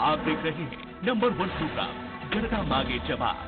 आप देख रहे हैं नंबर 1 प्रोग्राम जनता मांगे जवाब।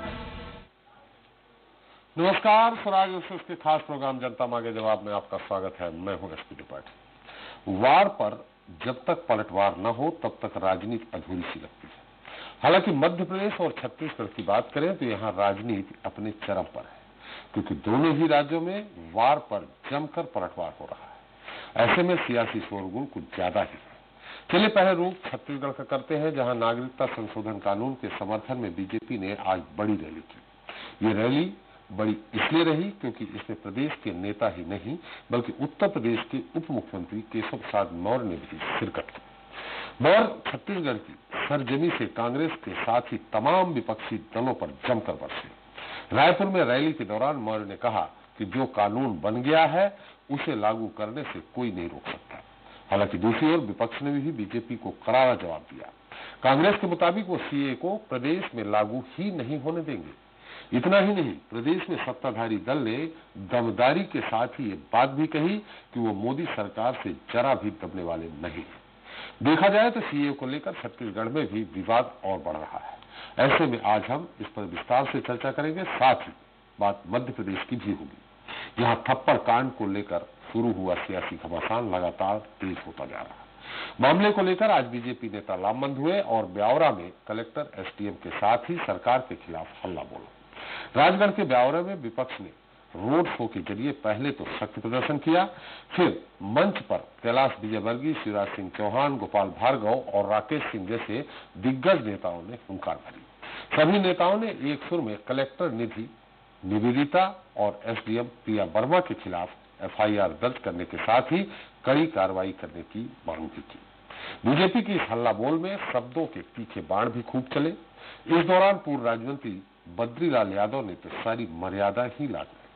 नमस्कार, स्वराज एक्सप्रेस के खास प्रोग्राम जनता मांगे जवाब में आपका स्वागत है। मैं हूं एसपी त्रिपाठी। वार पर जब तक पलटवार न हो तब तक राजनीति अधूरी सी लगती है। हालांकि मध्य प्रदेश और छत्तीसगढ़ की बात करें तो यहां राजनीति अपने चरम पर है, क्योंकि दोनों ही राज्यों में वार पर जमकर पलटवार हो रहा है। ऐसे में सियासी शोरगुल कुछ ज्यादा ही है। चलिए पहले रुख छत्तीसगढ़ का करते हैं, जहां नागरिकता संशोधन कानून के समर्थन में बीजेपी ने आज बड़ी रैली की। ये रैली बड़ी इसलिए रही क्योंकि इसमें प्रदेश के नेता ही नहीं बल्कि उत्तर प्रदेश के उप मुख्यमंत्री केशव प्रसाद मौर्य ने भी शिरकत की। मौर्य छत्तीसगढ़ की सरजमी से कांग्रेस के साथ ही तमाम विपक्षी दलों पर जमकर बरसे। रायपुर में रैली के दौरान मौर्य ने कहा कि जो कानून बन गया है उसे लागू करने से कोई नहीं रोक सकता। हालांकि दूसरी ओर विपक्ष ने भी बीजेपी को करारा जवाब दिया। कांग्रेस के मुताबिक वो सीए को प्रदेश में लागू ही नहीं होने देंगे। इतना ही नहीं, प्रदेश में सत्ताधारी दल ने दमदारी के साथ ही ये बात भी कही कि वो मोदी सरकार से जरा भी दबने वाले नहीं। देखा जाए तो सीए को लेकर छत्तीसगढ़ में भी विवाद और बढ़ रहा है। ऐसे में आज हम इस पर विस्तार से चर्चा करेंगे। साथ ही बात मध्य प्रदेश की भी होगी, जहां थप्पड़ कांड को लेकर शुरू हुआ सियासी घमासान लगातार तेज होता जा रहा है। मामले को लेकर आज बीजेपी नेता लामबंद हुए और ब्यावरा में कलेक्टर, एसडीएम के साथ ही सरकार के खिलाफ हल्ला बोला। राजगढ़ के ब्यावरा में विपक्ष ने रोड शो के जरिए पहले तो शक्ति प्रदर्शन किया, फिर मंच पर कैलाश विजयवर्गीय, शिवराज सिंह चौहान, गोपाल भार्गव और राकेश सिंह जैसे दिग्गज नेताओं ने हुंकार भरी। सभी नेताओं ने एक सुर में कलेक्टर निधि निवेदिता और एसडीएम प्रिया वर्मा के खिलाफ एफआईआर दर्ज करने के साथ ही कड़ी कार्रवाई करने की मांग भी की। बीजेपी की इस हल्ला बोल में शब्दों के तीखे बाण भी खूब चले। इस दौरान पूर्व राज्य मंत्री बद्रीलाल यादव ने तो सारी मर्यादा ही लांघ दी।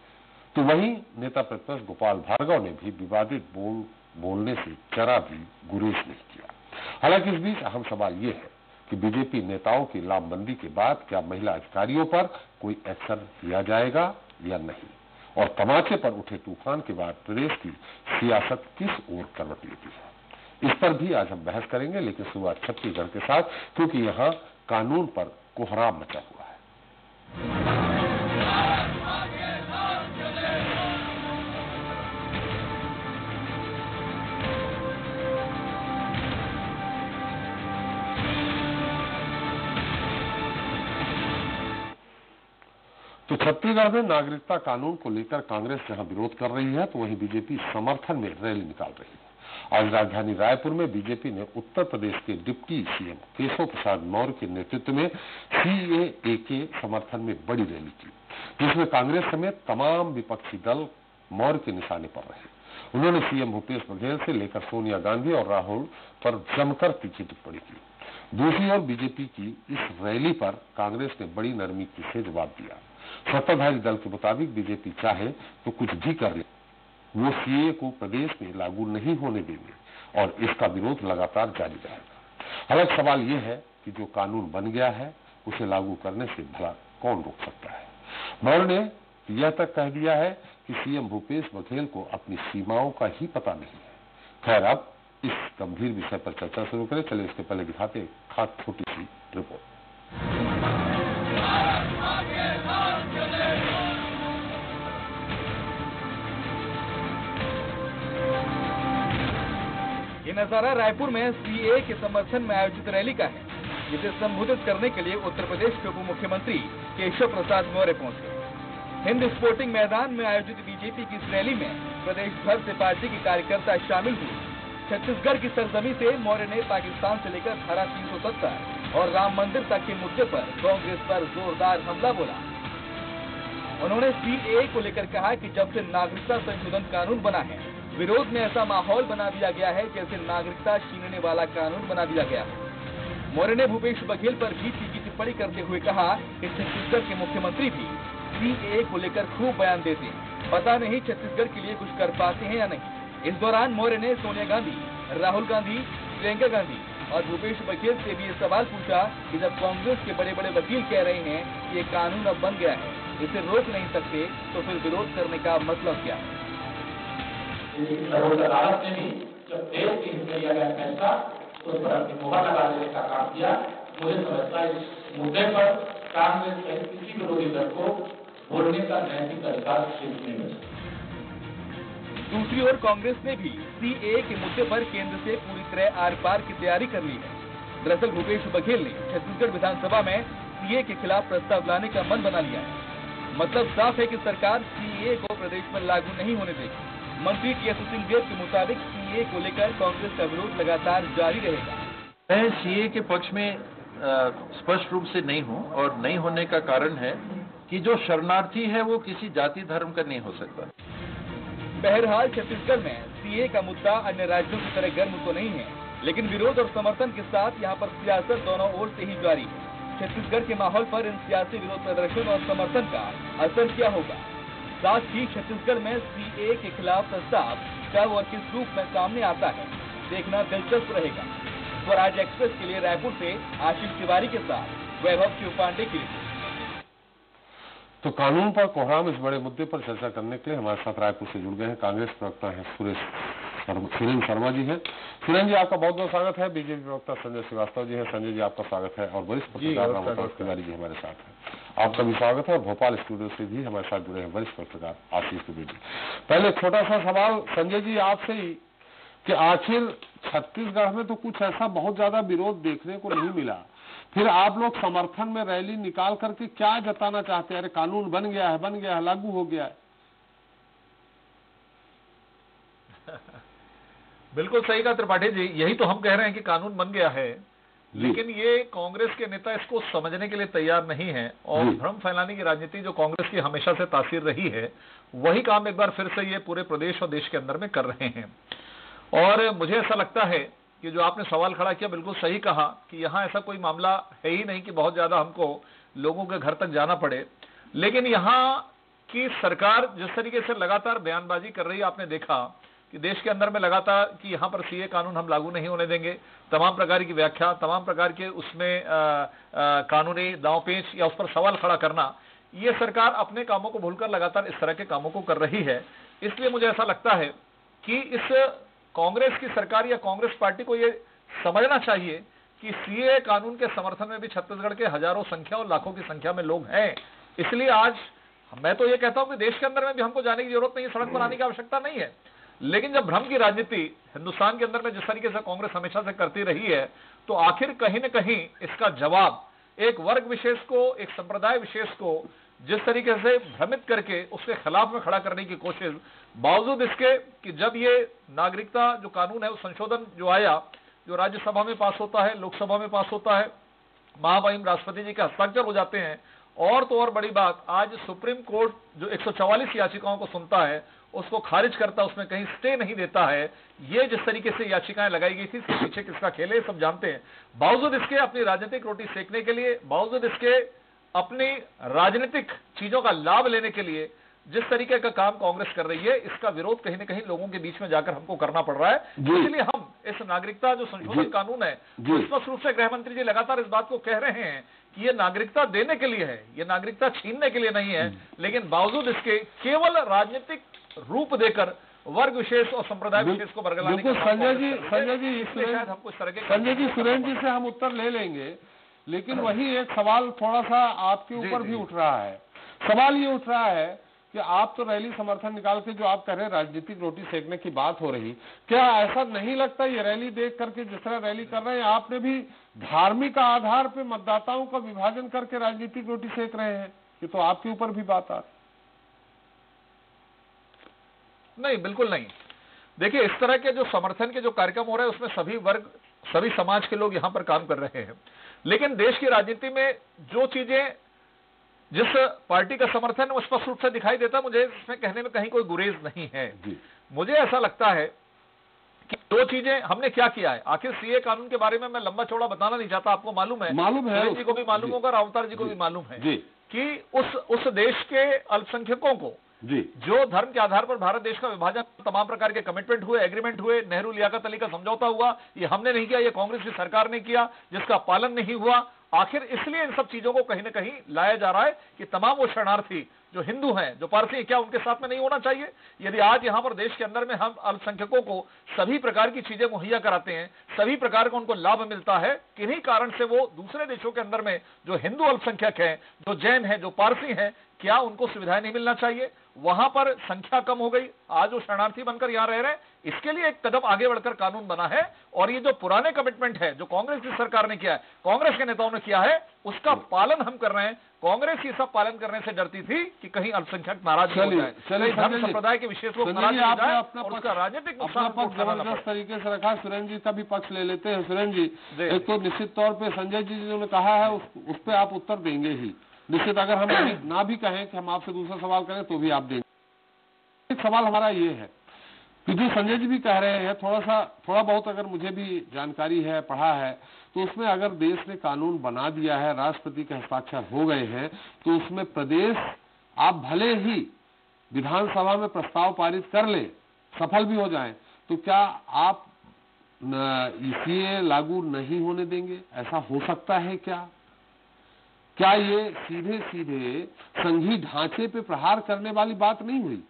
तो वहीं नेता प्रतिपक्ष गोपाल भार्गव ने भी विवादित बोलने से जरा भी गुरेज नहीं किया। हालांकि इस बीच अहम सवाल ये है कि बीजेपी नेताओं की लामबंदी के बाद क्या महिला अधिकारियों पर कोई एक्शन लिया जाएगा या नहीं, और तमाचे पर उठे तूफान के बाद प्रदेश की सियासत किस ओर करवट लेती है, इस पर भी आज हम बहस करेंगे। लेकिन शुरुआत छत्तीसगढ़ के साथ, क्योंकि यहाँ कानून पर कोहराम मचा हुआ है। तो छत्तीसगढ़ में नागरिकता कानून को लेकर कांग्रेस जहां विरोध कर रही है तो वहीं बीजेपी समर्थन में रैली निकाल रही है। आज राजधानी रायपुर में बीजेपी ने उत्तर प्रदेश के डिप्टी सीएम केशव प्रसाद मौर्य के नेतृत्व में सीएए के समर्थन में बड़ी रैली की, जिसमें कांग्रेस समेत तमाम विपक्षी दल मौर्य के निशाने पर रहे। उन्होंने सीएम भूपेश बघेल से लेकर सोनिया गांधी और राहुल पर जमकर तीखी टिप्पणी की। दूसरी ओर बीजेपी की इस रैली पर कांग्रेस ने बड़ी नरमी से जवाब दिया। सत्ताधारी दल के मुताबिक बीजेपी चाहे तो कुछ भी कर ले, वो सीए को प्रदेश में लागू नहीं होने देंगे और इसका विरोध लगातार जारी रहेगा। हालांकि सवाल ये है कि जो कानून बन गया है उसे लागू करने से भला कौन रोक सकता है। मौर्य ने यह तक कह दिया है कि सीएम भूपेश बघेल को अपनी सीमाओं का ही पता नहीं है। खैर, अब इस गंभीर विषय पर चर्चा शुरू करें। चलिए इसके पहले दिखाते खास छोटी सी रिपोर्ट। ये नजारा रायपुर में सीए के समर्थन में आयोजित रैली का है, जिसे संबोधित करने के लिए उत्तर प्रदेश के उप मुख्यमंत्री केशव प्रसाद मौर्य पहुंचे। हिंद स्पोर्टिंग मैदान में आयोजित बीजेपी की इस रैली में प्रदेश भर से पार्टी के कार्यकर्ता शामिल हुए। छत्तीसगढ़ की सरजमी से मौर्य ने पाकिस्तान से लेकर धारा 370 और राम मंदिर तक के मुद्दे पर कांग्रेस पर जोरदार हमला बोला। उन्होंने सीएए को लेकर कहा कि जब से नागरिकता संशोधन कानून बना है, विरोध में ऐसा माहौल बना दिया गया है जैसे नागरिकता छीनने वाला कानून बना दिया गया है। मौर्य ने भूपेश बघेल पर भी तीखी टिप्पणी करते हुए कहा कि छत्तीसगढ़ के मुख्यमंत्री भी सीएए को लेकर खूब बयान देते हैं, पता नहीं छत्तीसगढ़ के लिए कुछ कर पाते हैं या नहीं। इस दौरान मौर्य ने सोनिया गांधी, राहुल गांधी, प्रियंका गांधी और भूपेश बघेल से भी ये सवाल पूछा कि जब कांग्रेस के बड़े बड़े वकील कह रहे हैं कि ये कानून अब बन गया है, इसे रोक नहीं सकते, तो फिर विरोध करने का मतलब क्या है। सर्वोच्च अदालत ने भी जब देश के हित में लिया गया फैसला उस पर अपनी मोहर लगा देने का काम किया। मुझे समझता है इस मुद्दे पर कांग्रेस सहित किसी विरोधी दल को बोलने का नैतिक अधिकार शेष नहीं बचा। दूसरी ओर कांग्रेस ने भी सीएए के मुद्दे पर केंद्र से पूरी तरह आर पार की तैयारी कर ली है। दरअसल भूपेश बघेल ने छत्तीसगढ़ विधानसभा में सीएए के खिलाफ प्रस्ताव लाने का मन बना लिया है। मतलब साफ है कि सरकार सीएए को प्रदेश में लागू नहीं होने देगी। मंत्री टीएस सिंहदेव के मुताबिक सीएए को लेकर कांग्रेस का विरोध लगातार जारी रहेगा। मैं सीएए के पक्ष में स्पष्ट रूप से नहीं हूं, और नहीं होने का कारण है कि जो शरणार्थी है वो किसी जाति धर्म का नहीं हो सकता। बहरहाल छत्तीसगढ़ में सीएए का मुद्दा अन्य राज्यों की तरह गर्म तो नहीं है, लेकिन विरोध और समर्थन के साथ यहाँ पर सियासत दोनों ओर से ही जारी है। छत्तीसगढ़ के माहौल पर इन सियासी विरोध प्रदर्शन और समर्थन का असर क्या होगा? साथ ही छत्तीसगढ़ में सीएए के खिलाफ प्रस्ताव कब और किस रूप में सामने आता है, देखना दिलचस्प रहेगा। स्वराज एक्सप्रेस के लिए रायपुर से आशीष तिवारी के साथ वैभव शिव पांडे की रिपोर्ट। तो कानून पर कोहराम इस बड़े मुद्दे पर चर्चा करने के लिए हमारे साथ रायपुर से जुड़ गए हैं कांग्रेस प्रवक्ता हैं सुरेंद्र शर्मा जी हैं। सुरेंद्र जी, आपका बहुत बहुत स्वागत है। बीजेपी प्रवक्ता संजय श्रीवास्तव जी हैं। संजय जी, आपका स्वागत है। और वरिष्ठ पत्रकार रामप्रकाश तिवारी जी हमारे साथ हैं। आपका भी स्वागत है। और भोपाल स्टूडियो से भी हमारे साथ जुड़े हैं वरिष्ठ पत्रकार आशीष तिवारी। पहले छोटा सा सवाल संजय जी आपसे ही कि आखिर छत्तीसगढ़ में तो कुछ ऐसा बहुत ज्यादा विरोध देखने को नहीं मिला, फिर आप लोग समर्थन में रैली निकाल करके क्या जताना चाहते हैं? अरे कानून बन गया है, लागू हो गया है। बिल्कुल सही कहा त्रिपाठी जी, यही तो हम कह रहे हैं कि कानून बन गया है, लेकिन ये कांग्रेस के नेता इसको समझने के लिए तैयार नहीं है। और भ्रम फैलाने की राजनीति जो कांग्रेस की हमेशा से तासीर रही है, वही काम एक बार फिर से ये पूरे प्रदेश और देश के अंदर में कर रहे हैं। और मुझे ऐसा लगता है कि जो आपने सवाल खड़ा किया, बिल्कुल सही कहा कि यहाँ ऐसा कोई मामला है ही नहीं कि बहुत ज्यादा हमको लोगों के घर तक जाना पड़े। लेकिन यहाँ की सरकार जिस तरीके से लगातार बयानबाजी कर रही है, आपने देखा कि देश के अंदर में लगातार कि यहाँ पर सीए कानून हम लागू नहीं होने देंगे, तमाम प्रकार की व्याख्या, तमाम प्रकार के उसमें कानूनी दांवपेच या उस पर सवाल खड़ा करना, ये सरकार अपने कामों को भूलकर लगातार इस तरह के कामों को कर रही है। इसलिए मुझे ऐसा लगता है कि इस कांग्रेस की सरकार या कांग्रेस पार्टी को ये समझना चाहिए कि सीए कानून के समर्थन में भी छत्तीसगढ़ के हजारों संख्या और लाखों की संख्या में लोग हैं। इसलिए आज मैं तो ये कहता हूं कि देश के अंदर में भी हमको जाने की जरूरत नहीं है, सड़क पर आने की आवश्यकता नहीं है। लेकिन जब भ्रम की राजनीति हिंदुस्तान के अंदर में जिस तरीके से कांग्रेस हमेशा से करती रही है, तो आखिर कहीं न कहीं इसका जवाब एक वर्ग विशेष को, एक संप्रदाय विशेष को जिस तरीके से भ्रमित करके उसके खिलाफ में खड़ा करने की कोशिश, बावजूद इसके कि जब ये नागरिकता जो कानून है, वो संशोधन जो आया, जो राज्यसभा में पास होता है, लोकसभा में पास होता है, महामहिम राष्ट्रपति जी के हस्ताक्षर हो जाते हैं, और तो और बड़ी बात, आज सुप्रीम कोर्ट जो 144 याचिकाओं को सुनता है, उसको खारिज करता, उसमें कहीं स्टे नहीं देता है। ये जिस तरीके से याचिकाएं लगाई गई थी, इसके पीछे किसका खेल है सब जानते हैं। बावजूद इसके अपनी राजनीतिक रोटी सेकने के लिए, बावजूद इसके अपनी राजनीतिक चीजों का लाभ लेने के लिए जिस तरीके का काम कांग्रेस कर रही है, इसका विरोध कहीं न कहीं लोगों के बीच में जाकर हमको करना पड़ रहा है। इसलिए हम इस नागरिकता जो संशोधन कानून है, स्पष्ट रूप से गृह मंत्री जी लगातार इस बात को कह रहे हैं कि ये नागरिकता देने के लिए है, ये नागरिकता छीनने के लिए नहीं है। लेकिन बावजूद इसके केवल राजनीतिक रूप देकर वर्ग विशेष और संप्रदाय विशेष को बरगलाने का संजय जी सुरेंद्र जी से हम उत्तर ले लेंगे, लेकिन वही एक सवाल थोड़ा सा आपके ऊपर भी उठ रहा है। सवाल ये उठ रहा है कि आप तो रैली समर्थन निकाल के जो आप कह रहे हैं राजनीतिक रोटी सेकने की बात हो रही, क्या ऐसा नहीं लगता ये रैली देख करके जिस तरह रैली कर रहे हैं, आपने भी धार्मिक आधार पे मतदाताओं का विभाजन करके राजनीतिक रोटी सेक रहे हैं? ये तो आपके ऊपर भी बात आ नहीं, बिल्कुल नहीं। देखिए, इस तरह के जो समर्थन के जो कार्यक्रम हो रहे हैं, उसमें सभी वर्ग, सभी समाज के लोग यहां पर काम कर रहे हैं। लेकिन देश की राजनीति में जो चीजें, जिस पार्टी का समर्थन है, वो स्पष्ट रूप से दिखाई देता है। मुझे इसमें कहने में कहीं कोई गुरेज नहीं है। मुझे ऐसा लगता है कि दो चीजें हमने क्या किया है। आखिर सीए कानून के बारे में मैं लंबा चौड़ा बताना नहीं चाहता, आपको मालूम है जी को भी मालूम होगा, रावतार जी को भी मालूम है कि उस देश के अल्पसंख्यकों को जो धर्म के आधार पर भारत देश का विभाजन, तमाम प्रकार के कमिटमेंट हुए, एग्रीमेंट हुए, नेहरू लियाकत अली का समझौता हुआ, ये हमने नहीं किया, ये कांग्रेस की सरकार ने किया, जिसका पालन नहीं हुआ। आखिर इसलिए इन सब चीजों को कहीं न कहीं लाया जा रहा है कि तमाम वो शरणार्थी जो हिंदू हैं, जो पारसी हैं, क्या उनके साथ में नहीं होना चाहिए? यदि आज यहां पर देश के अंदर में हम अल्पसंख्यकों को सभी प्रकार की चीजें मुहैया कराते हैं, सभी प्रकार का उनको लाभ मिलता है, किन्हीं कारण से वो दूसरे देशों के अंदर में जो हिंदू अल्पसंख्यक हैं, जो जैन हैं, जो पारसी हैं, क्या उनको सुविधाएं नहीं मिलना चाहिए? वहां पर संख्या कम हो गई, आज वो शरणार्थी बनकर यहां रह रहे हैं। इसके लिए एक कदम आगे बढ़कर कानून बना है, और ये जो पुराने कमिटमेंट है जो कांग्रेस की सरकार ने किया है, कांग्रेस के नेताओं ने किया है, उसका पालन हम कर रहे हैं। कांग्रेस ये सब पालन करने से डरती थी कि कहीं अल्पसंख्यक नाराज हो जाए, कहीं धर्म संप्रदाय के विशेष लोग नाराज हो जाए और उसका राजनीतिक नुकसान जबरदस्त तरीके से रखा। सुरेंद्र जी का भी पक्ष ले लेते हैं। सुरेंद्र जी, एक तो निश्चित तौर पे संजय जी ने कहा है उस पर आप उत्तर देंगे ही निश्चित, अगर हम ना भी कहें कि हम आपसे दूसरा सवाल करें तो भी आप देंगे। एक सवाल हमारा ये है कि जो संजय जी भी कह रहे हैं, थोड़ा बहुत अगर मुझे भी जानकारी है, पढ़ा है, तो उसमें अगर देश ने कानून बना दिया है, राष्ट्रपति के हस्ताक्षर हो गए हैं, तो उसमें प्रदेश आप भले ही विधानसभा में प्रस्ताव पारित कर ले, सफल भी हो जाएं, तो क्या आप सीए लागू नहीं होने देंगे? ऐसा हो सकता है क्या? क्या ये सीधे सीधे संघीय ढांचे पे प्रहार करने वाली बात नहीं हुई?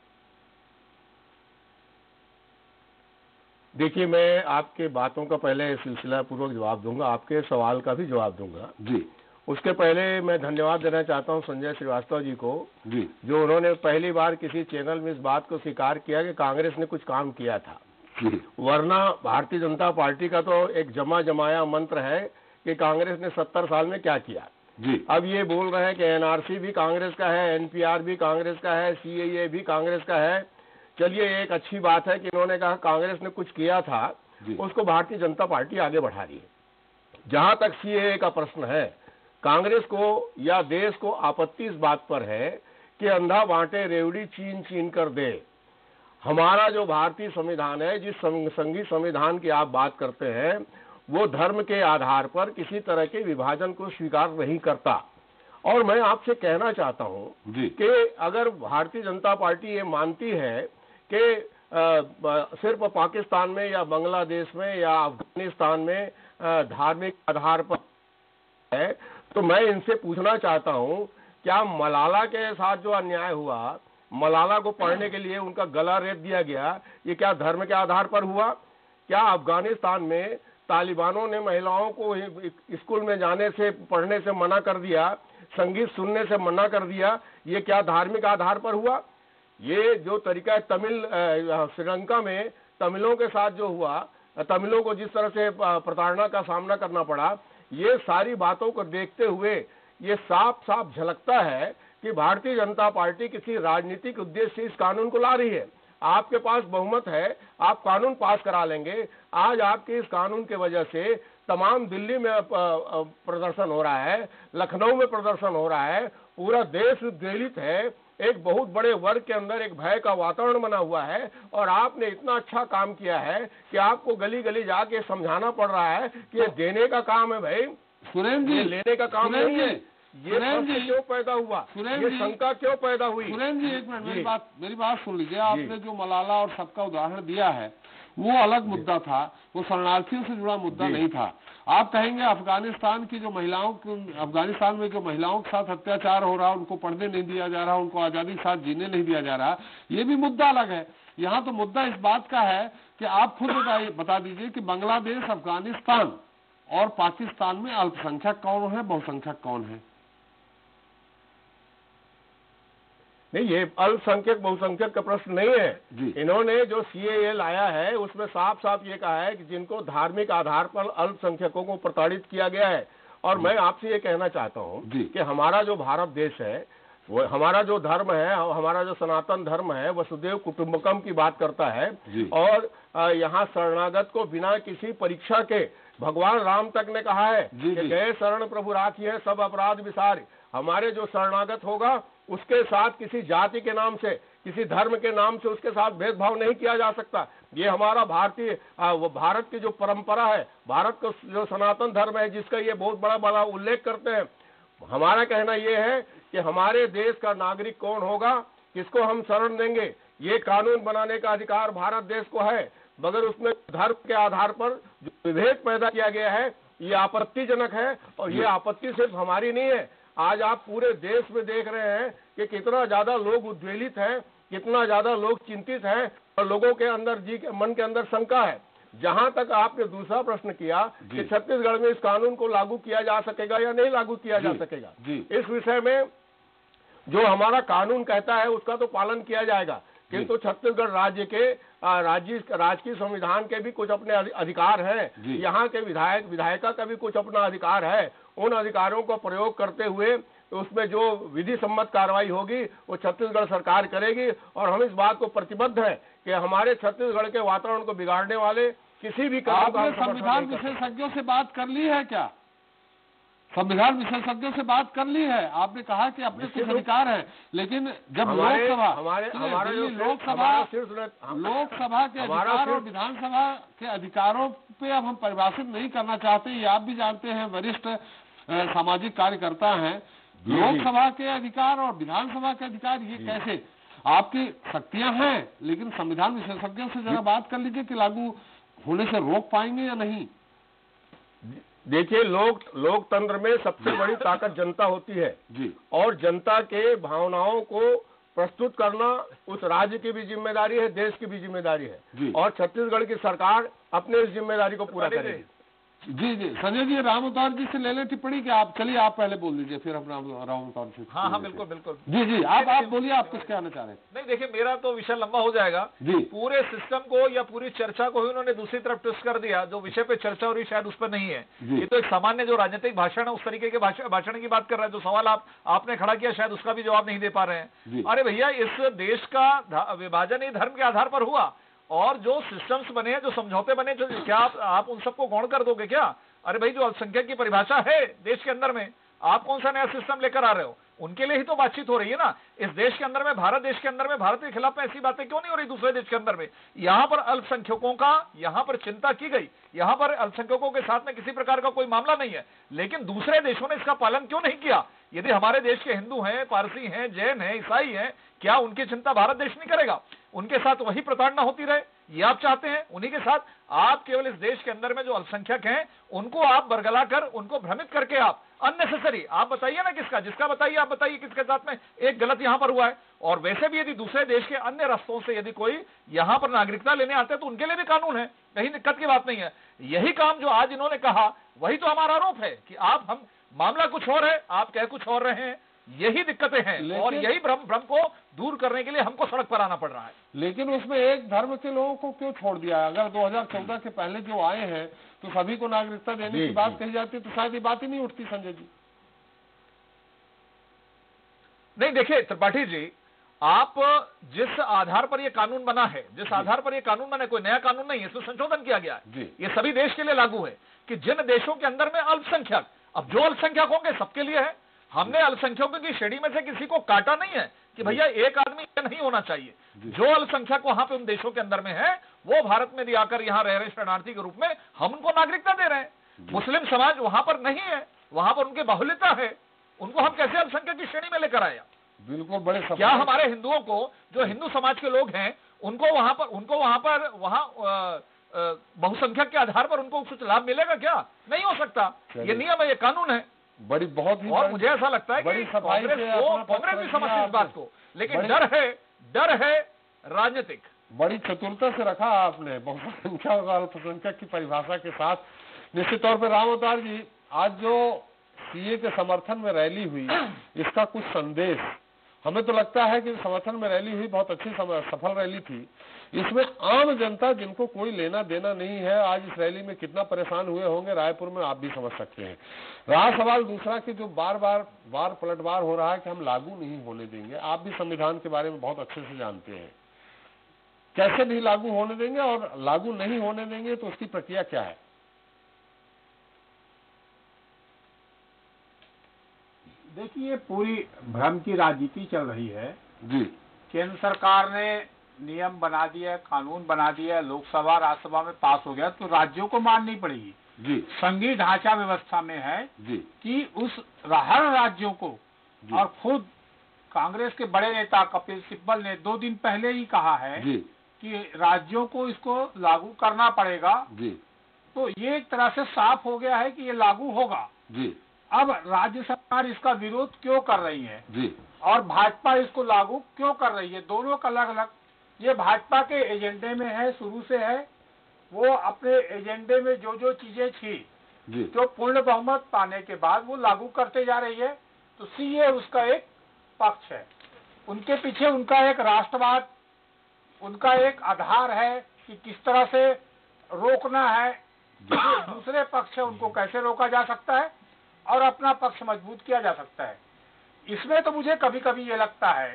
देखिए, मैं आपके बातों का पहले सिलसिला पूर्वक जवाब दूंगा, आपके सवाल का भी जवाब दूंगा जी। उसके पहले मैं धन्यवाद देना चाहता हूं संजय श्रीवास्तव जी को जी, जो उन्होंने पहली बार किसी चैनल में इस बात को स्वीकार किया कि कांग्रेस ने कुछ काम किया था। वरना भारतीय जनता पार्टी का तो एक जमा जमाया मंत्र है कि कांग्रेस ने 70 साल में क्या किया जी। अब ये बोल रहे हैं कि एनआरसी भी कांग्रेस का है, एनपीआर भी कांग्रेस का है, सीएए भी कांग्रेस का है। चलिए, एक अच्छी बात है कि इन्होंने कहा कांग्रेस ने कुछ किया था, उसको भारतीय जनता पार्टी आगे बढ़ा रही है। जहां तक सीएए का प्रश्न है, कांग्रेस को या देश को आपत्ति इस बात पर है कि अंधा बांटे रेवड़ी चीन चीन कर दे। हमारा जो भारतीय संविधान है, जिस संघीय संविधान की आप बात करते हैं, वो धर्म के आधार पर किसी तरह के विभाजन को स्वीकार नहीं करता। और मैं आपसे कहना चाहता हूं कि अगर भारतीय जनता पार्टी ये मानती है कि सिर्फ पाकिस्तान में या बांग्लादेश में या अफगानिस्तान में धार्मिक आधार पर है, तो मैं इनसे पूछना चाहता हूं, क्या मलाला के साथ जो अन्याय हुआ, मलाला को पढ़ने के लिए उनका गला रेत दिया गया, ये क्या धर्म के आधार पर हुआ? क्या अफगानिस्तान में तालिबानों ने महिलाओं को स्कूल में जाने से, पढ़ने से मना कर दिया, संगीत सुनने से मना कर दिया, ये क्या धार्मिक आधार पर हुआ? ये जो तरीका है तमिल श्रीलंका में तमिलों के साथ जो हुआ, तमिलों को जिस तरह से प्रताड़ना का सामना करना पड़ा, ये सारी बातों को देखते हुए ये साफ साफ झलकता है कि भारतीय जनता पार्टी किसी राजनीतिक उद्देश्य से इस कानून को ला रही है। आपके पास बहुमत है, आप कानून पास करा लेंगे। आज आपके इस कानून के वजह से तमाम दिल्ली में प्रदर्शन हो रहा है, लखनऊ में प्रदर्शन हो रहा है, पूरा देश उद्वेलित है, एक बहुत बड़े वर्ग के अंदर एक भय का वातावरण बना हुआ है। और आपने इतना अच्छा काम किया है कि आपको गली गली जाके समझाना पड़ रहा है कि ये देने का काम है भाई, सुरेंद्र जी, लेने का काम नहीं है। ये सुरेंद्र जी क्यों पैदा हुआ, ये शंका क्यों पैदा हुई? सुरेंद्र जी, एक मिनट मेरी बात सुन लीजिए। आपने जो मलाला और सबका उदाहरण दिया है वो अलग मुद्दा था, वो शरणार्थियों से जुड़ा मुद्दा नहीं था। आप कहेंगे अफगानिस्तान की जो महिलाओं, अफगानिस्तान में जो महिलाओं के साथ अत्याचार हो रहा, उनको पढ़ने नहीं दिया जा रहा, उनको आजादी के साथ जीने नहीं दिया जा रहा, ये भी मुद्दा अलग है। यहाँ तो मुद्दा इस बात का है कि आप खुद बता दीजिए कि बांग्लादेश, अफगानिस्तान और पाकिस्तान में अल्पसंख्यक कौन है, बहुसंख्यक कौन है? नहीं, ये अल्पसंख्यक बहुसंख्यक का प्रश्न नहीं है। इन्होंने जो सीएए लाया है उसमें साफ साफ ये कहा है कि जिनको धार्मिक आधार पर अल्पसंख्यकों को प्रताड़ित किया गया है। और मैं आपसे ये कहना चाहता हूँ कि हमारा जो भारत देश है, वो हमारा जो धर्म है, हमारा जो सनातन धर्म है, वसुदेव कुटुंबकम की बात करता है। और यहाँ शरणागत को बिना किसी परीक्षा के, भगवान राम तक ने कहा है कि गए शरण प्रभु राखिए सब अपराध विसार। हमारे जो शरणागत होगा उसके साथ किसी जाति के नाम से, किसी धर्म के नाम से उसके साथ भेदभाव नहीं किया जा सकता। ये हमारा भारत की जो परंपरा है, भारत का जो सनातन धर्म है, जिसका ये बहुत बड़ा उल्लेख करते हैं। हमारा कहना ये है कि हमारे देश का नागरिक कौन होगा, किसको हम शरण देंगे, ये कानून बनाने का अधिकार भारत देश को है। मगर उसमें धर्म के आधार पर जो विभेद पैदा किया गया है, ये आपत्तिजनक है। और ये आपत्ति सिर्फ हमारी नहीं है, आज आप पूरे देश में देख रहे हैं कि कितना ज्यादा लोग उद्वेलित हैं, कितना ज्यादा लोग चिंतित हैं और लोगों के अंदर मन के अंदर शंका है। जहां तक आपने दूसरा प्रश्न किया कि छत्तीसगढ़ में इस कानून को लागू किया जा सकेगा या नहीं लागू किया जा सकेगा, इस विषय में जो हमारा कानून कहता है उसका तो पालन किया जाएगा, किंतु छत्तीसगढ़ राज्य के राजकीय संविधान के भी कुछ अपने अधिकार हैं, यहाँ के विधायिका का भी कुछ अपना अधिकार है। उन अधिकारों को प्रयोग करते हुए उसमें जो विधि सम्मत कार्रवाई होगी वो छत्तीसगढ़ सरकार करेगी। और हम इस बात को प्रतिबद्ध हैं कि हमारे छत्तीसगढ़ के वातावरण को बिगाड़ने वाले किसी भी आपने संविधान विशेषज्ञों से बात कर ली है क्या? संविधान विशेषज्ञों से बात कर ली है? आपने कहा कि अपने कुछ अधिकार है, लेकिन जब लोकसभा के अधिकार और विधानसभा के अधिकारों पे अब हम परिभाषित नहीं करना चाहते, ये आप भी जानते हैं, वरिष्ठ सामाजिक कार्यकर्ता हैं। लोकसभा के अधिकार और विधानसभा के अधिकार ये कैसे? आपकी शक्तियां हैं, लेकिन संविधान विशेषज्ञों से जरा बात कर लीजिए कि लागू होने से रोक पाएंगे या नहीं। देखिए, लोकतंत्र में सबसे बड़ी ताकत जनता होती है जी, और जनता के भावनाओं को प्रस्तुत करना उस राज्य की भी जिम्मेदारी है, देश की भी जिम्मेदारी है, और छत्तीसगढ़ की सरकार अपने इस जिम्मेदारी को पूरा करेगी। जी जी, संजय जी, राम अवतार जी से ले लें टिप्पणी कि आप चलिए, आप पहले बोल दीजिए, फिर हम राम अवतार से। हाँ, बिल्कुल बिल्कुल। जी जी, आप बोलिए, आप कुछ कहना चाह रहे हैं। नहीं, देखिए, मेरा तो विषय लंबा हो जाएगा जी। पूरे सिस्टम को या पूरी चर्चा को ही उन्होंने दूसरी तरफ ट्विस्ट कर दिया। जो विषय पे चर्चा हो रही शायद उस पर नहीं है, ये तो एक सामान्य जो राजनीतिक भाषण है उस तरीके के भाषण की बात कर रहा है। जो सवाल आपने खड़ा किया शायद उसका भी जवाब नहीं दे पा रहे हैं। अरे भैया, इस देश का विभाजन ही धर्म के आधार पर हुआ, और जो सिस्टम्स बने हैं, जो समझौते बने, जो क्या आप उन सबको गौण कर दोगे क्या? अरे भाई, जो अल्पसंख्यक की परिभाषा है देश के अंदर में, आप कौन सा नया सिस्टम लेकर आ रहे हो? उनके लिए ही तो बातचीत हो रही है ना। इस देश के अंदर में, भारत देश के अंदर में, भारत के खिलाफ में ऐसी बातें क्यों नहीं हो रही दूसरे देश के अंदर में? यहां पर अल्पसंख्यकों का यहां पर चिंता की गई, यहां पर अल्पसंख्यकों के साथ में किसी प्रकार का कोई मामला नहीं है, लेकिन दूसरे देशों ने इसका पालन क्यों नहीं किया? यदि हमारे देश के हिंदू हैं, पारसी हैं, जैन हैं, ईसाई हैं, क्या उनकी चिंता भारत देश नहीं करेगा? उनके साथ वही प्रताड़ना होती रहे, ये आप चाहते हैं? उन्हीं के साथ आप केवल इस देश के अंदर में जो अल्पसंख्यक हैं उनको आप बरगला कर, उनको भ्रमित करके आप अननेसेसरी, आप बताइए ना जिसका बताइए, आप बताइए किसके साथ में एक गलत यहां पर हुआ है। और वैसे भी यदि दूसरे देश के अन्य रास्तों से यदि कोई यहां पर नागरिकता लेने आते हैं तो उनके लिए भी कानून है, कहीं दिक्कत की बात नहीं है। यही काम जो आज इन्होंने कहा, वही तो हमारा आरोप है कि हम मामला कुछ और है, आप कह कुछ और रहे हैं। यही दिक्कतें हैं, और यही भ्रम को दूर करने के लिए हमको सड़क पर आना पड़ रहा है। लेकिन उसमें एक धर्म के लोगों को क्यों छोड़ दिया? अगर 2014 के पहले जो आए हैं तो सभी को नागरिकता देने की बात कही जाती तो शायद ये बात ही नहीं उठती। संजय जी, नहीं, देखिए त्रिपाठी जी, आप जिस आधार पर ये कानून बना है, जिस आधार पर ये कानून बना है, कोई नया कानून नहीं है, इसमें संशोधन किया गया है। ये सभी देश के लिए लागू है कि जिन देशों के अंदर में अल्पसंख्यक, अब जो अल्पसंख्यक होंगे सबके लिए है। हमने अल्पसंख्यकों की श्रेणी में से किसी को काटा नहीं है कि भैया एक आदमी ये नहीं होना चाहिए। जो अल्पसंख्यक वहां पे उन देशों के अंदर में है, वो भारत में आकर यहाँ रह रहे शरणार्थी के रूप में, हम उनको नागरिकता दे रहे हैं। मुस्लिम समाज वहां पर नहीं है, वहां पर उनकी बाहुल्यता है, उनको हम कैसे अल्पसंख्यक की श्रेणी में लेकर आया? बिल्कुल, बड़े क्या हमारे हिंदुओं को, जो हिंदू समाज के लोग हैं, उनको वहां बहुसंख्यक के आधार पर उनको कुछ लाभ मिलेगा क्या? नहीं हो सकता। ये नियम है, ये कानून है। बहुत ही, और मुझे ऐसा लगता है कि कांग्रेस भी समझती इस बात को, लेकिन डर है राजनीतिक। बड़ी चतुरता से रखा आपने बहुसंख्यक और अल्पसंख्यक की परिभाषा के साथ। निश्चित तौर पर राम अवतार जी, आज जो सीए के समर्थन में रैली हुई, इसका कुछ संदेश हमें तो लगता है कि समर्थन में रैली हुई बहुत अच्छी सफल रैली थी। इसमें आम जनता जिनको कोई लेना देना नहीं है, आज इस रैली में कितना परेशान हुए होंगे रायपुर में, आप भी समझ सकते हैं। रहा सवाल दूसरा कि जो बार पलटवार हो रहा है कि हम लागू नहीं होने देंगे। आप भी संविधान के बारे में बहुत अच्छे से जानते हैं, कैसे नहीं लागू होने देंगे, और लागू नहीं होने देंगे तो उसकी प्रक्रिया क्या है? देखिए, पूरी भ्रम की राजनीति चल रही है जी। केंद्र सरकार ने नियम बना दिया, कानून बना दिया, लोकसभा राज्यसभा में पास हो गया, तो राज्यों को माननी पड़ेगी जी। संघीय ढांचा व्यवस्था में है जी कि उस हर राज्यों को, और खुद कांग्रेस के बड़े नेता कपिल सिब्बल ने 2 दिन पहले ही कहा है जी कि राज्यों को इसको लागू करना पड़ेगा। जी। तो ये एक तरह से साफ हो गया है कि ये लागू होगा। जी। अब राज्य सरकार इसका विरोध क्यों कर रही है जी और भाजपा इसको लागू क्यों कर रही है, दोनों का अलग अलग, ये भाजपा के एजेंडे में है, शुरू से है। वो अपने एजेंडे में जो जो चीजें थी जी जो पूर्ण बहुमत पाने के बाद वो लागू करते जा रही है, तो सीए उसका एक पक्ष है। उनके पीछे उनका एक राष्ट्रवाद, उनका एक आधार है कि किस तरह से रोकना है, दूसरे पक्ष है उनको कैसे रोका जा सकता है और अपना पक्ष मजबूत किया जा सकता है। इसमें तो मुझे कभी कभी ये लगता है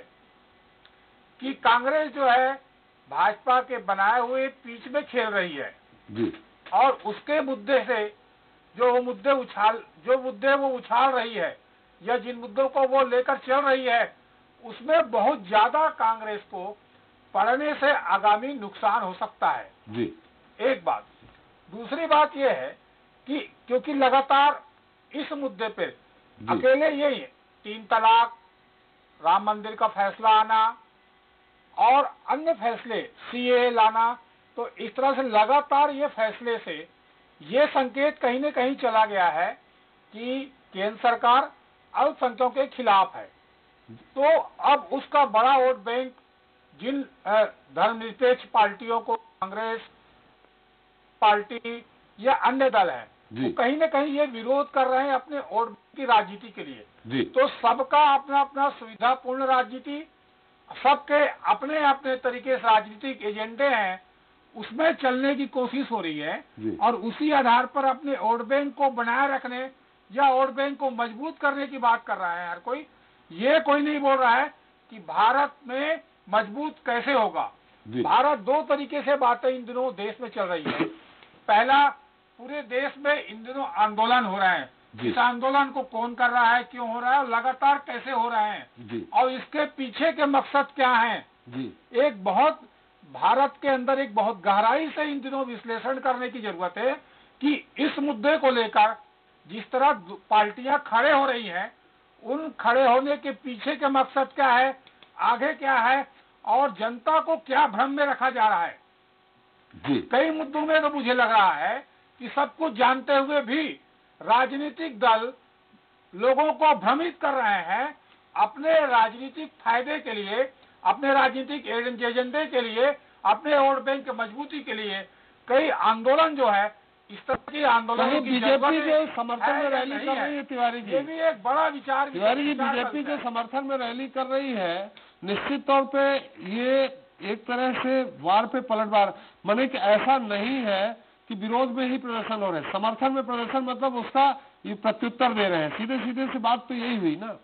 कि कांग्रेस जो है भाजपा के बनाए हुए पिच में खेल रही है जी और उसके मुद्दे से जो मुद्दे वो उछाल रही है या जिन मुद्दों को वो लेकर चल रही है, उसमें बहुत ज्यादा कांग्रेस को पड़ने से आगामी नुकसान हो सकता है। जी एक बात। दूसरी बात यह है कि क्योंकि लगातार इस मुद्दे पे अकेले यही 3 तलाक, राम मंदिर का फैसला आना और अन्य फैसले सीए लाना, तो इस तरह से लगातार ये फैसले से ये संकेत कहीं न कहीं चला गया है कि केंद्र सरकार अल्पसंख्यकों के खिलाफ है। तो अब उसका बड़ा वोट बैंक जिन धर्मनिरपेक्ष पार्टियों को, कांग्रेस पार्टी या अन्य दल है, तो कहीं न कहीं ये विरोध कर रहे हैं अपने वोट की राजनीति के लिए। तो सबका अपना अपना सुविधापूर्ण राजनीति, सबके अपने अपने तरीके से राजनीतिक एजेंडे हैं, उसमें चलने की कोशिश हो रही है और उसी आधार पर अपने वोट बैंक को बनाए रखने या वोट बैंक को मजबूत करने की बात कर रहा है हर कोई। ये कोई नहीं बोल रहा है कि भारत में मजबूत कैसे होगा। भारत 2 तरीके से बातें इन दिनों देश में चल रही है। पहला, पूरे देश में इन दिनों आंदोलन हो रहे हैं। इस आंदोलन को कौन कर रहा है, क्यों हो रहा है, लगातार कैसे हो रहे हैं और इसके पीछे के मकसद क्या हैं। एक बहुत भारत के अंदर एक बहुत गहराई से इन दिनों विश्लेषण करने की जरूरत है कि इस मुद्दे को लेकर जिस तरह पार्टियां खड़े हो रही हैं, उन खड़े होने के पीछे के मकसद क्या है, आगे क्या है और जनता को क्या भ्रम में रखा जा रहा है। कई मुद्दों में तो मुझे लग रहा है कि सब कुछ जानते हुए भी राजनीतिक दल लोगों को भ्रमित कर रहे हैं अपने राजनीतिक फायदे के लिए, अपने राजनीतिक एजेंडे के लिए, अपने वोट बैंक की मजबूती के लिए। कई आंदोलन जो है, इस तरह के आंदोलन बीजेपी के समर्थन में रैली कर रही है तिवारी जी, ये भी एक बड़ा विचार। तिवारी जी बीजेपी के समर्थन में रैली कर रही है, निश्चित तौर पे ये एक तरह से वार पे पलटवार, माने कि ऐसा नहीं है कि विरोध में ही प्रदर्शन हो रहे हैं, समर्थन में प्रदर्शन मतलब उसका ये प्रत्युत्तर दे रहे हैं। सीधे सीधे से बात तो यही हुई ना।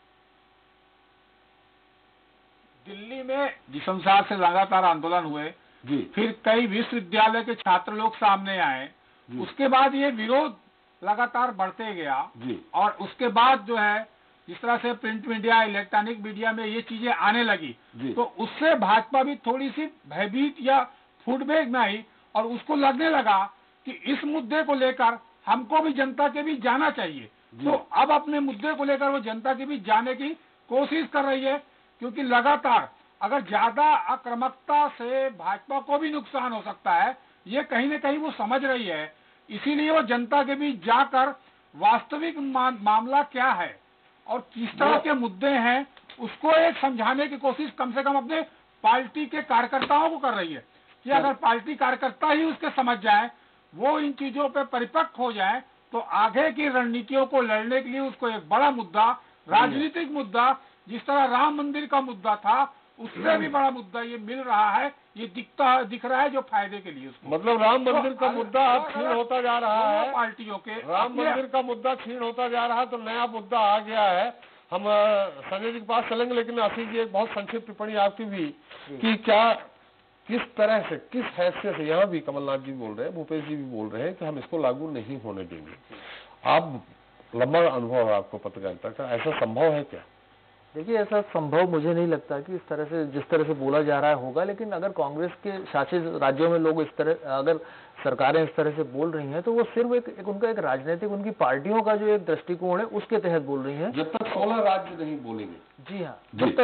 दिल्ली में जिस अनुसार से लगातार आंदोलन हुए, फिर कई विश्वविद्यालय के छात्र लोग सामने आए, उसके बाद ये विरोध लगातार बढ़ते गया और उसके बाद जो है जिस तरह से प्रिंट मीडिया, इलेक्ट्रॉनिक मीडिया में ये चीजें आने लगी, तो उससे भाजपा भी थोड़ी सी भयभीत या फुटबैक में आई और उसको लगने लगा कि इस मुद्दे को लेकर हमको भी जनता के बीच जाना चाहिए। तो अब अपने मुद्दे को लेकर वो जनता के बीच जाने की कोशिश कर रही है, क्योंकि लगातार अगर ज्यादा आक्रामकता से भाजपा को भी नुकसान हो सकता है, ये कहीं न कहीं वो समझ रही है। इसीलिए वो जनता के बीच जाकर वास्तविक मामला क्या है और किस तरह के मुद्दे हैं, उसको एक समझाने की कोशिश कम से कम अपने पार्टी के कार्यकर्ताओं को कर रही है कि अगर पार्टी कार्यकर्ता ही उसके समझ जाए, वो इन चीजों पे परिपक्व हो जाए, तो आगे की रणनीतियों को लड़ने के लिए उसको एक बड़ा मुद्दा, राजनीतिक मुद्दा, जिस तरह राम मंदिर का मुद्दा था, उससे भी बड़ा मुद्दा ये मिल रहा है, ये दिख रहा है जो फायदे के लिए उसको। मतलब राम मंदिर का मुद्दा अब क्षीण होता जा रहा है, पार्टियों के राम मंदिर का मुद्दा क्षीण होता जा रहा है, तो नया मुद्दा आ गया है। हम संजय जी के पास चलेंगे, लेकिन आशीष जी एक बहुत संक्षिप्त टिप्पणी आपकी भी कि क्या किस तरह से, किस हैसियत से, यहाँ भी कमलनाथ जी बोल रहे हैं, भूपेश जी भी बोल रहे हैं कि हम इसको लागू नहीं होने देंगे। आप लंबा अनुभव है आपको पत्रकारिता का, ऐसा संभव है क्या? देखिए, ऐसा संभव मुझे नहीं लगता कि इस तरह से जिस तरह से बोला जा रहा है होगा, लेकिन अगर कांग्रेस के शासित राज्यों में लोग इस तरह, अगर सरकारें इस तरह से बोल रही हैं, तो वो सिर्फ एक उनका एक राजनीतिक, उनकी पार्टियों का जो एक दृष्टिकोण है उसके तहत बोल रही हैं। जब तक 16 राज्य नहीं बोलेंगे। जी हाँ, जब तक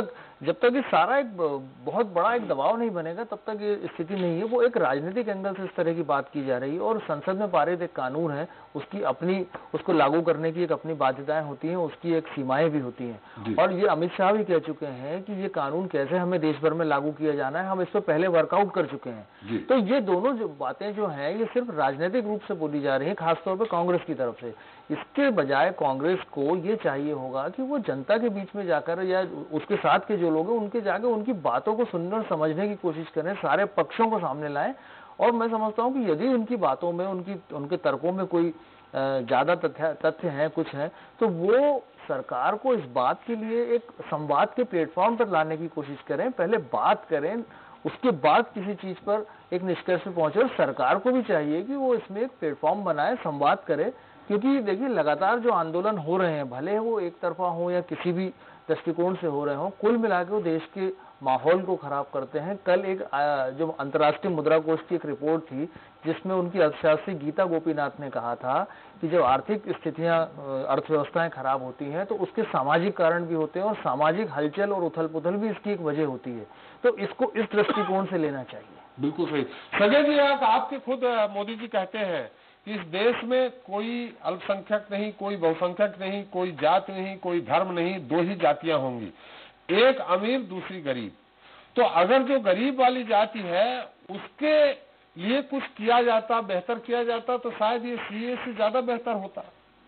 जब तक ये सारा एक बहुत बड़ा एक दबाव नहीं बनेगा तब तक ये स्थिति नहीं है। वो एक राजनीतिक एंगल से इस तरह की बात की जा रही है और संसद में पारित एक कानून है, उसकी अपनी, उसको लागू करने की एक अपनी बाध्यताएं होती हैं, उसकी एक सीमाएं भी होती हैं। और ये अमित शाह भी कह चुके हैं कि ये कानून कैसे हमें देश भर में लागू किया जाना है, हम इस पर पहले वर्कआउट कर चुके हैं। तो ये दोनों जो बातें जो हैं ये सिर्फ राजनीतिक रूप से बोली जा रही है, खासतौर पर कांग्रेस की तरफ से। इसके बजाय कांग्रेस को ये चाहिए होगा कि वो जनता के बीच में जाकर या उसके साथ के जो लोग हैं उनके जाकर उनकी बातों को सुनने और समझने की कोशिश करें, सारे पक्षों को सामने लाएं। और मैं समझता हूं कि यदि उनकी बातों में, उनके तर्कों में कोई ज्यादा तथ्य हैं, कुछ हैं, तो वो सरकार को इस बात के लिए एक संवाद के प्लेटफॉर्म पर लाने की कोशिश करें, पहले बात करें, उसके बाद किसी चीज पर एक निष्कर्ष पे पहुंचे। और सरकार को भी चाहिए कि वो इसमें एक प्लेटफॉर्म बनाए, संवाद करे, क्योंकि देखिए लगातार जो आंदोलन हो रहे हैं, भले वो एक तरफा हो या किसी भी दृष्टिकोण से हो रहे हो, कुल मिलाकर वो देश के माहौल को खराब करते हैं। कल एक जो अंतर्राष्ट्रीय मुद्रा कोष की एक रिपोर्ट थी जिसमें उनकी अर्थशास्त्री गीता गोपीनाथ ने कहा था कि जब आर्थिक स्थितियां, अर्थव्यवस्थाएं खराब होती हैं तो उसके सामाजिक कारण भी होते हैं और सामाजिक हलचल और उथल पुथल भी इसकी एक वजह होती है। तो इसको इस दृष्टिकोण से लेना चाहिए। बिल्कुल सही। संजय जी, आपके खुद मोदी जी कहते हैं कि इस देश में कोई अल्पसंख्यक नहीं, कोई बहुसंख्यक नहीं, कोई जाति नहीं, कोई धर्म नहीं, दो ही जातियां होंगी, एक अमीर दूसरी गरीब। तो अगर जो गरीब वाली जाति है उसके लिए कुछ किया जाता, बेहतर किया जाता, तो शायद ये सीए से ज्यादा बेहतर होता।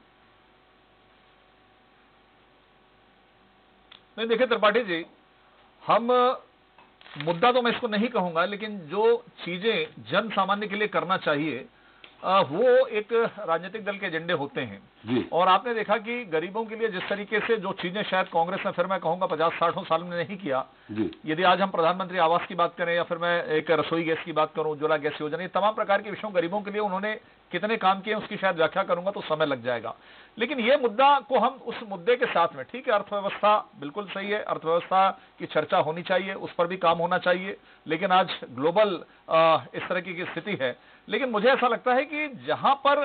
नहीं, देखिए त्रिपाठी जी, हम मुद्दा तो मैं इसको नहीं कहूंगा, लेकिन जो चीजें जन सामान्य के लिए करना चाहिए वो एक राजनीतिक दल के एजेंडे होते हैं जी। और आपने देखा कि गरीबों के लिए जिस तरीके से जो चीजें शायद कांग्रेस ने, फिर मैं कहूंगा 50-60 साल में नहीं किया जी। यदि आज हम प्रधानमंत्री आवास की बात करें या फिर मैं एक रसोई गैस की बात करूं, उज्ज्वला गैस योजना, ये तमाम प्रकार के विषयों गरीबों के लिए उन्होंने कितने काम किए उसकी शायद व्याख्या करूंगा तो समय लग जाएगा। लेकिन ये मुद्दा को हम उस मुद्दे के साथ में, ठीक है, अर्थव्यवस्था बिल्कुल सही है, अर्थव्यवस्था की चर्चा होनी चाहिए, उस पर भी काम होना चाहिए, लेकिन आज ग्लोबल इस तरह की स्थिति है। लेकिन मुझे ऐसा लगता है कि जहां पर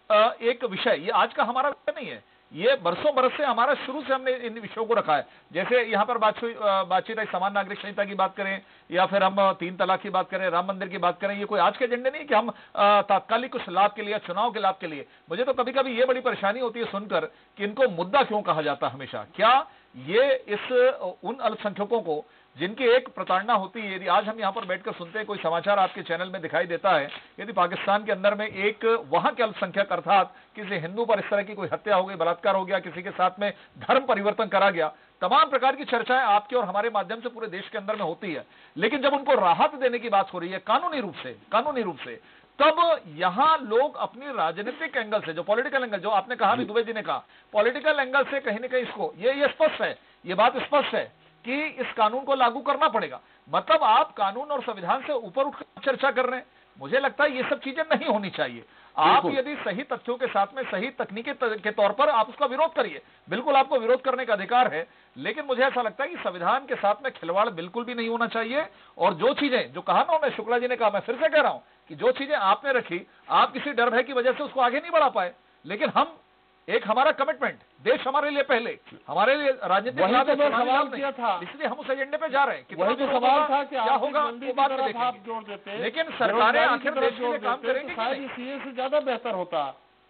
एक विषय, ये आज का हमारा विषय नहीं है, ये बरसों बरस से हमारा, शुरू से हमने इन विषयों को रखा है। जैसे यहाँ पर बातचीत है समान नागरिक संहिता की बात करें या फिर हम 3 तलाक की बात करें, राम मंदिर की बात करें, ये कोई आज के एजेंडे नहीं कि हम तात्कालिक कुछ लाभ के लिए, चुनाव के लाभ के लिए। मुझे तो कभी कभी ये बड़ी परेशानी होती है सुनकर कि इनको मुद्दा क्यों कहा जाता है हमेशा। क्या ये इस उन अल्पसंख्यकों को जिनकी एक प्रताड़ना होती है, यदि आज हम यहाँ पर बैठकर सुनते हैं, कोई समाचार आपके चैनल में दिखाई देता है, यदि पाकिस्तान के अंदर में एक वहां के अल्पसंख्यक अर्थात किसी हिंदू पर इस तरह की कोई हत्या हो गई, बलात्कार हो गया, किसी के साथ में धर्म परिवर्तन करा गया, तमाम प्रकार की चर्चाएं आपके और हमारे माध्यम से पूरे देश के अंदर में होती है। लेकिन जब उनको राहत देने की बात हो रही है कानूनी रूप से, तब यहां लोग अपनी राजनीतिक एंगल से, जो पॉलिटिकल एंगल, जो आपने कहा भी, दुबे जी ने कहा, पॉलिटिकल एंगल से कहीं ना कहीं इसको, ये स्पष्ट है, ये बात स्पष्ट है कि इस कानून को लागू करना पड़ेगा। मतलब आप कानून और संविधान से ऊपर उठकर चर्चा कर रहे हैं। मुझे लगता है ये सब चीजें नहीं होनी चाहिए। आप यदि सही तथ्यों के साथ में, सही तकनीकी के तौर पर आप उसका विरोध करिए, बिल्कुल आपको विरोध करने का अधिकार है, लेकिन मुझे ऐसा लगता है कि संविधान के साथ में खिलवाड़ बिल्कुल भी नहीं होना चाहिए। और जो चीजें, जो कहा ना मैं, शुक्ला जी ने कहा, मैं फिर से कह रहा हूं कि जो चीजें आपने रखी, आप किसी डर भय की वजह से उसको आगे नहीं बढ़ा पाए, लेकिन हम एक, हमारा कमिटमेंट, देश हमारे लिए पहले, हमारे लिए राजनीतिक सवाल किया था, इसलिए हम उस एजेंडे पे जा रहे हैं। वही तो सवाल था कि क्या होगा वो बात आप जोड़ देते, लेकिन सरकारें आखिर देश के लिए काम करेंगी, शायद सीए से ज्यादा बेहतर होता।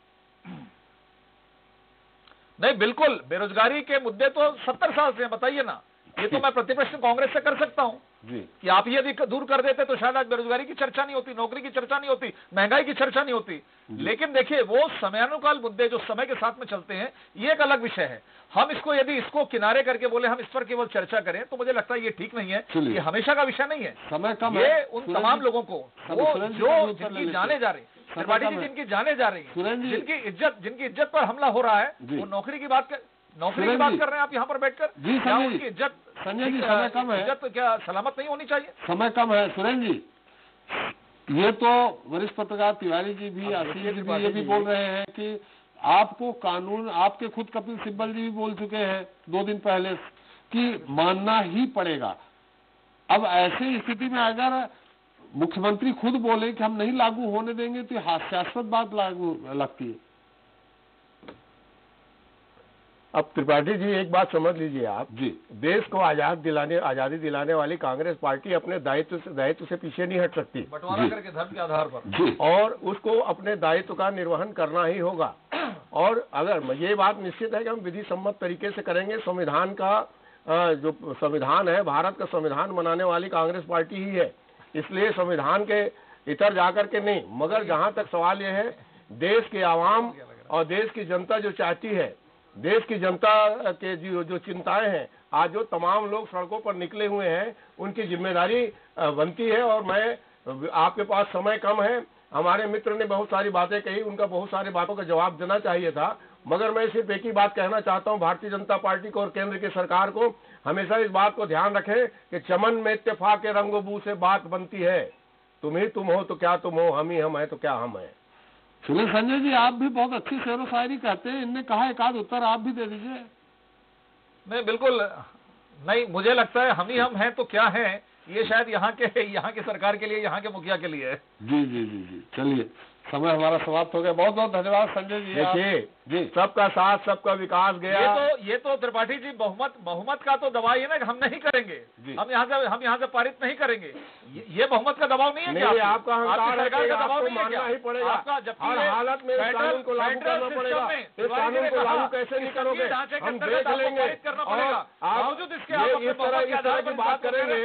नहीं, बिल्कुल बेरोजगारी के मुद्दे तो 70 साल से हैं, बताइए ना। ये तो मैं प्रतिप्रश्न कांग्रेस से कर सकता हूं कि आप यदि दूर कर देते तो शायद आज बेरोजगारी की चर्चा नहीं होती, नौकरी की चर्चा नहीं होती, महंगाई की चर्चा नहीं होती। लेकिन देखिए, वो समयानुकाल मुद्दे जो समय के साथ में चलते हैं, ये एक अलग विषय है। हम इसको, यदि इसको किनारे करके बोले हम इस पर केवल चर्चा करें, तो मुझे लगता है ये ठीक नहीं है। ये हमेशा का विषय नहीं है। समय कम ये है। उन तमाम लोगों को, वो जो जिनकी जाने जा रही, त्रिपाठी जी, जिनकी जाने जा रही है, जिनकी इज्जत पर हमला हो रहा है, वो नौकरी की बात कर रहे हैं आप यहाँ पर बैठकर। क्या उनकी इज्जत, संजय जी, समय कम है, इज्जत क्या सलामत नहीं होनी चाहिए? समय कम है सुरेंद्र जी। ये तो वरिष्ठ पत्रकार तिवारी जी भी, आशीष जी भी, ये भी बोल रहे हैं कि आपको कानून, आपके खुद कपिल सिब्बल जी भी बोल चुके हैं 2 दिन पहले कि मानना ही पड़ेगा। अब ऐसी स्थिति में अगर मुख्यमंत्री खुद बोले कि हम नहीं लागू होने देंगे, तो हास्यास्पद बात लागू लगती है। अब त्रिपाठी जी एक बात समझ लीजिए आप जी, देश को आजादी दिलाने वाली कांग्रेस पार्टी अपने दायित्व से पीछे नहीं हट सकती बंटवारा करके धर्म के आधार पर। जी, और उसको अपने दायित्व का निर्वहन करना ही होगा। और अगर ये बात निश्चित है कि हम विधि सम्मत तरीके से करेंगे, संविधान का जो संविधान है, भारत का संविधान बनाने वाली कांग्रेस पार्टी ही है, इसलिए संविधान के इतर जाकर के नहीं। मगर जहां तक सवाल यह है, देश के आवाम और देश की जनता जो चाहती है, देश की जनता के जो चिंताएं हैं, आज जो तमाम लोग सड़कों पर निकले हुए हैं, उनकी जिम्मेदारी बनती है। और मैं, आपके पास समय कम है, हमारे मित्र ने बहुत सारी बातें कही, उनका बहुत सारी बातों का जवाब देना चाहिए था, मगर मैं सिर्फ एक ही बात कहना चाहता हूं भारतीय जनता पार्टी को और केंद्र की सरकार को, हमेशा इस बात को ध्यान रखें कि चमन में इत्तेफाक के रंगोबू से बात बनती है। तुम ही तुम हो तो क्या तुम हो, हम ही हम है तो क्या हम है। चलिए संजय जी, आप भी बहुत अच्छी शेर व शायरी कहते हैं, इनने कहा एक आध उत्तर आप भी दे दीजिए। नहीं, बिल्कुल नहीं, मुझे लगता है हम ही हम हैं तो क्या हैं, ये शायद यहाँ की सरकार के लिए, यहाँ के मुखिया के लिए है। जी जी जी जी, चलिए समय हमारा समाप्त हो गया। बहुत बहुत धन्यवाद संजय जी। देखिए जी, सबका साथ सबका विकास गया। ये तो त्रिपाठी जी बहुमत का तो दबाव है ना कि हम नहीं करेंगे, हम यहाँ से पारित नहीं करेंगे, ये बहुमत का दबाव नहीं है। नहीं, आपका अहंकार है सरकार कि का दबाव आपको नहीं है, मानना ही पड़ेगा। आपका जबकि हर हालत में इस कानून को लागू करना पड़ेगा। इस कानून को लागू कैसे नहीं करोगे, हम देख लेंगे। और आप इस तरह की बात करेंगे,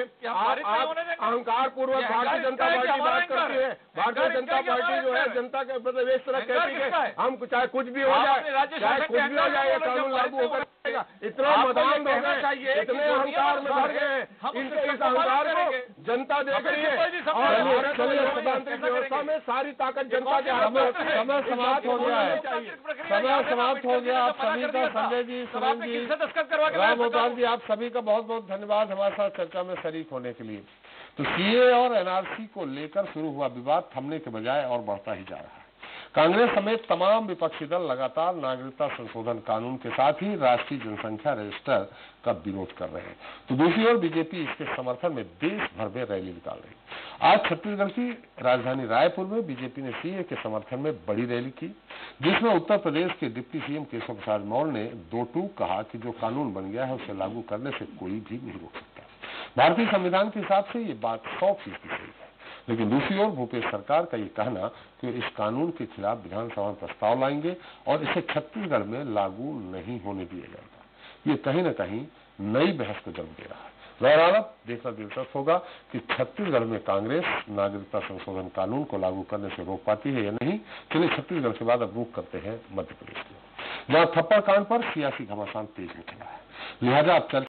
आप अहंकार पूर्वक भारतीय जनता पार्टी बात करती है। भारतीय जनता पार्टी जो है जनता के मतलब इस तरह कहती है हम चाहे कुछ भी हो जाए, चाहे कुछ भी हो जाए, ये कानून लागू होकर रहेगा। इतना मदान हो गए, इतने अहंकार में भर गए, इनके इस अहंकार को जनता देख रही है। और लोकतांत्रिक व्यवस्था में सारी ताकत जनता के हाथ में होती है। समय समाप्त हो गया है, समय समाप्त हो गया। आप सभी का, संजय जी, सुरेंद्र जी, राम अवतार जी, आप सभी का बहुत बहुत धन्यवाद हमारे साथ चर्चा में शरीक होने के लिए। तो सीए और एनआरसी को लेकर शुरू हुआ विवाद थमने के बजाय और बढ़ता ही जा रहा है। कांग्रेस समेत तमाम विपक्षी दल लगातार नागरिकता संशोधन कानून के साथ ही राष्ट्रीय जनसंख्या रजिस्टर का विरोध कर रहे हैं, तो दूसरी ओर बीजेपी इसके समर्थन में देश भर में रैली निकाल रही है। आज छत्तीसगढ़ की राजधानी रायपुर में बीजेपी ने सीए के समर्थन में बड़ी रैली की, जिसमें उत्तर प्रदेश के डिप्टी सीएम केशव प्रसाद मौर्य ने दो टूक कहा कि जो कानून बन गया है उसे लागू करने से कोई भी नहीं रोक सकता। भारतीय संविधान के हिसाब से ये बात 100% सही है, लेकिन दूसरी ओर भूपेश सरकार का ये कहना कि इस कानून के खिलाफ विधानसभा में प्रस्ताव लाएंगे और इसे छत्तीसगढ़ में लागू नहीं होने दिया जाएगा, ये कहीं न कहीं नई बहस को जन्म दे रहा है। बहरहाल देखना दिलचस्प होगा कि छत्तीसगढ़ में कांग्रेस नागरिकता संशोधन कानून को लागू करने से रोक पाती है या नहीं। चलिए छत्तीसगढ़ के बाद अब रुख करते हैं मध्य प्रदेश में, जहां थप्पड़ कांड पर सियासी घमासान तेज हो चला है, लिहाजा अब